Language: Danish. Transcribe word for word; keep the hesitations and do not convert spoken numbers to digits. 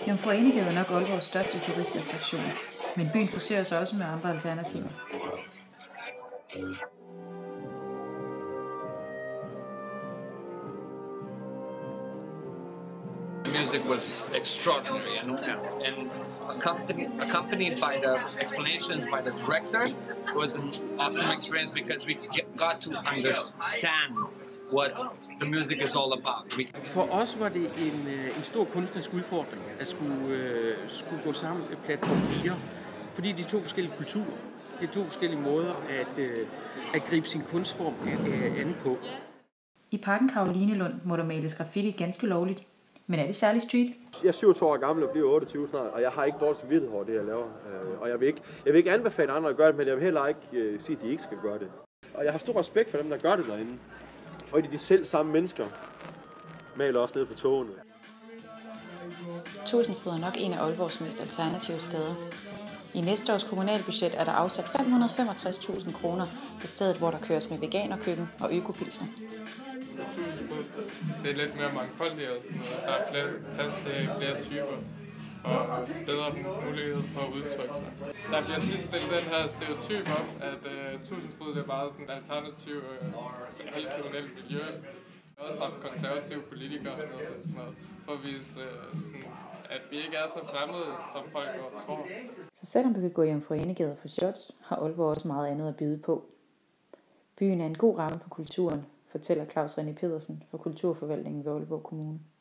Jomfru Ane-Gade er nok Aalborgs største turistattraktion, men byen forsøger sig også med andre alternativer. The music was extraordinary and, and accompanied, accompanied by the explanations by the director. It was an awesome experience because we get, got to understand what the music is all about. We... For os var det en, en stor kunstnerisk udfordring at skulle, uh, skulle gå sammen med platform fire, fordi de to forskellige kulturer, de to forskellige måder at, uh, at gribe sin kunstform an på. I parken Carolinelund må der males graffiti ganske lovligt. Men er det særligt street? Jeg er syvogtyve år gammel og bliver otteogtyve snart, og jeg har ikke dårligt samvittighed over det, jeg laver. Og jeg vil ikke, jeg vil ikke anbefale andre at gøre det, men jeg vil heller ikke uh, sige, at de ikke skal gøre det. Og jeg har stor respekt for dem, der gør det derinde. Fordi de selv samme mennesker maler også ned på togene. Tusindfryd er nok en af Aalborgs mest alternative steder. I næste års kommunalbudget er der afsat fem hundrede og femogtres tusind kroner til stedet, hvor der køres med veganerkøkken og økopilsner. Det er lidt mere mangfoldigt og sådan noget. Der er flere, plads til flere typer og bedre mulighed for at udtrykke sig. Der bliver tit stillet den her stereotyp om, at uh, Tusindfryd er bare sådan et alternativ uh, halvkriminelt miljø. Jeg har også haft konservative politikere og sådan noget, for at vise, uh, sådan, at vi ikke er så fremmede, som folk tror. Så selvom vi kan gå Jomfru Ane-Gade for shots, har Aalborg også meget andet at byde på. Byen er en god ramme for kulturen, fortæller Claus René Pedersen fra Kulturforvaltningen ved Aalborg Kommune.